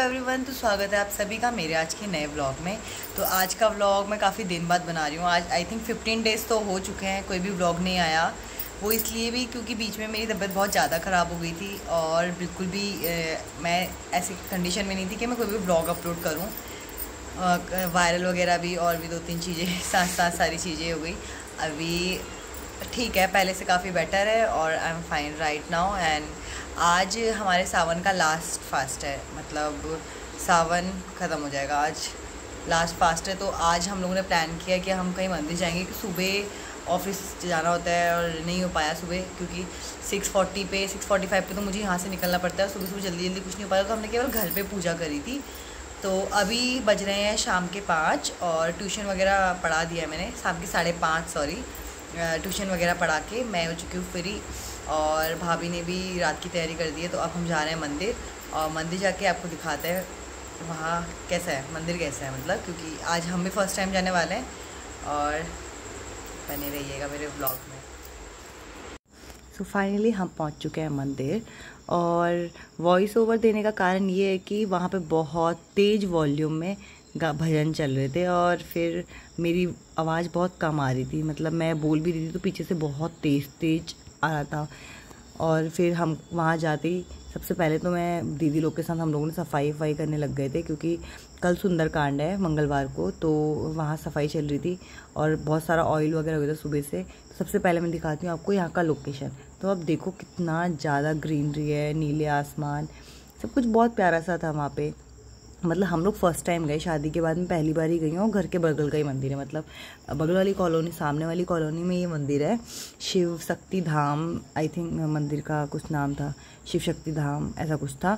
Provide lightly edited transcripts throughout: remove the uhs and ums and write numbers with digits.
Everyone, तो स्वागत है आप सभी का मेरे आज के नए व्लॉग में। तो आज का व्लॉग मैं काफ़ी दिन बाद बना रही हूँ। आज आई थिंक 15 डेज़ तो हो चुके हैं कोई भी व्लॉग नहीं आया। वो इसलिए भी क्योंकि बीच में मेरी तबीयत बहुत ज़्यादा ख़राब हो गई थी और बिल्कुल भी मैं ऐसी कंडीशन में नहीं थी कि मैं कोई भी व्लॉग अपलोड करूँ। वायरल वगैरह भी और भी 2-3 चीज़ें साथ साथ सारी चीज़ें हो गई। अभी ठीक है, पहले से काफ़ी बेटर है और I am fine right now. And आज हमारे सावन का लास्ट फास्ट है, मतलब सावन ख़त्म हो जाएगा, आज लास्ट फास्ट है। तो आज हम लोगों ने प्लान किया कि हम कहीं मंदिर जाएंगे कि सुबह ऑफिस जाना होता है और नहीं हो पाया सुबह, क्योंकि 6:45 पे तो मुझे यहाँ से निकलना पड़ता है। सुबह सुबह जल्दी जल्दी कुछ नहीं हो पाया, तो हमने केवल घर पे पूजा करी थी। तो अभी बज रहे हैं शाम के 5 और ट्यूशन वगैरह पढ़ा दिया है मैंने, शाम के 5:30 सॉरी। ट्यूशन वगैरह पढ़ा के मैं हो चुकी हूँ फ्री और भाभी ने भी रात की तैयारी कर दी है। तो अब हम जा रहे हैं मंदिर और मंदिर जाके आपको दिखाते हैं वहाँ कैसा है, मंदिर कैसा है, मतलब क्योंकि आज हम भी फर्स्ट टाइम जाने वाले हैं। और बने रहिएगा मेरे व्लॉग में। सो फाइनली हम पहुँच चुके हैं मंदिर और वॉइस ओवर देने का कारण ये है कि वहाँ पे बहुत तेज़ वॉल्यूम में भजन चल रहे थे और फिर मेरी आवाज़ बहुत कम आ रही थी, मतलब मैं बोल भी रही थी तो पीछे से बहुत तेज़ आ रहा था। और फिर हम वहाँ जाते ही सबसे पहले तो मैं दीदी लोग के साथ हम लोगों ने सफाई करने लग गए थे, क्योंकि कल सुंदरकांड है मंगलवार को, तो वहाँ सफाई चल रही थी और बहुत सारा ऑयल वगैरह हो गया था सुबह से। तो सबसे पहले मैं दिखाती हूँ आपको यहाँ का लोकेशन। तो अब देखो कितना ज़्यादा ग्रीनरी है, नीले आसमान, सब कुछ बहुत प्यारा सा था वहाँ पे। मतलब हम लोग फर्स्ट टाइम गए, शादी के बाद में पहली बार ही गई हूँ। घर के बगल का ही मंदिर है, मतलब बगल वाली कॉलोनी, सामने वाली कॉलोनी में ये मंदिर है। शिव शक्ति धाम आई थिंक मंदिर का कुछ नाम था, शिव शक्ति धाम ऐसा कुछ था।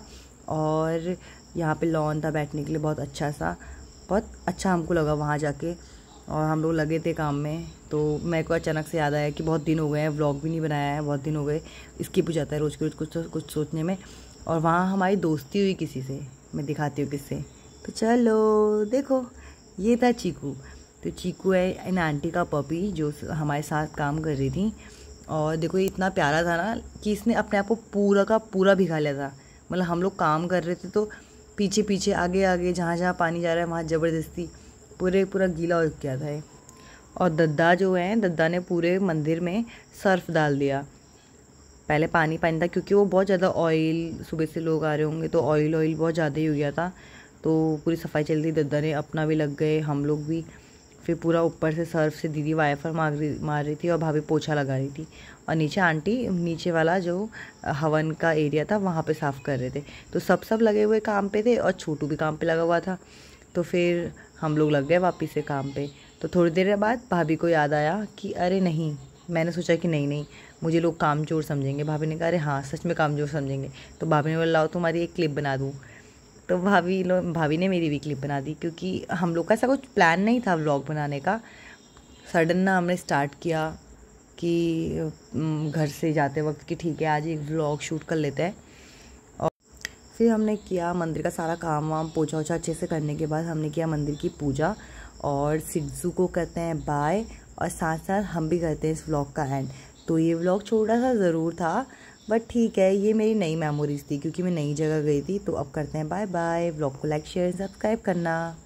और यहाँ पे लॉन था बैठने के लिए, बहुत अच्छा सा, बहुत अच्छा हमको लगा वहाँ जाके। और हम लोग लगे थे काम में, तो मेरे को अचानक से याद आया कि बहुत दिन हो गए हैं, व्लॉग भी नहीं बनाया है, बहुत दिन हो गए, स्किप हो जाता है रोज़ के रोज़ कुछ सोचने में। और वहाँ हमारी दोस्ती हुई किसी से, मैं दिखाती हूँ किससे। तो चलो देखो, ये था चीकू। तो चीकू है इन आंटी का पपी जो हमारे साथ काम कर रही थी। और देखो ये इतना प्यारा था ना कि इसने अपने आप को पूरा का पूरा भिगा लिया था। मतलब हम लोग काम कर रहे थे तो पीछे पीछे आगे आगे जहाँ जहाँ पानी जा रहा है वहाँ ज़बरदस्ती पूरा गीला हो गया था। और दद्दा जो है, दद्दा ने पूरे मंदिर में सर्फ डाल दिया। पहले पानी था, क्योंकि वो बहुत ज़्यादा ऑयल, सुबह से लोग आ रहे होंगे तो ऑयल बहुत ज़्यादा ही हो गया था। तो पूरी सफाई चल रही, दद्दा ने अपना भी लग गए, हम लोग भी। फिर पूरा ऊपर से सर्फ से दीदी वाइफर मार रही थी और भाभी पोछा लगा रही थी। और नीचे आंटी नीचे वाला जो हवन का एरिया था वहाँ पे साफ़ कर रहे थे। तो सब लगे हुए काम पे थे और छोटू भी काम पे लगा हुआ था। तो फिर हम लोग लग गए वापस से काम पे। तो थोड़ी देर बाद भाभी को याद आया कि अरे नहीं, मैंने सोचा कि नहीं मुझे लोग कामचोर समझेंगे। भाभी ने कहा अरे हाँ सच में कामचोर समझेंगे। तो भाभी ने बोला लाओ तुम्हारी एक क्लिप बना दूँ। तो भाभी ने मेरी भी क्लिप बना दी, क्योंकि हम लोग का ऐसा कुछ प्लान नहीं था व्लॉग बनाने का। सडन ना हमने स्टार्ट किया कि घर से जाते वक्त कि ठीक है आज एक व्लॉग शूट कर लेते हैं। और फिर हमने किया मंदिर का सारा काम वाम, पोछा ओछा अच्छे से करने के बाद हमने किया मंदिर की पूजा। और सिद्धू को कहते हैं बाय, और साथ साथ हम भी करते हैं इस व्लॉग का एंड। तो ये व्लॉग छोटा सा ज़रूर था, बट ठीक है, ये मेरी नई मेमोरीज थी क्योंकि मैं नई जगह गई थी। तो अब करते हैं बाय बाय। व्लॉग को लाइक शेयर सब्सक्राइब करना।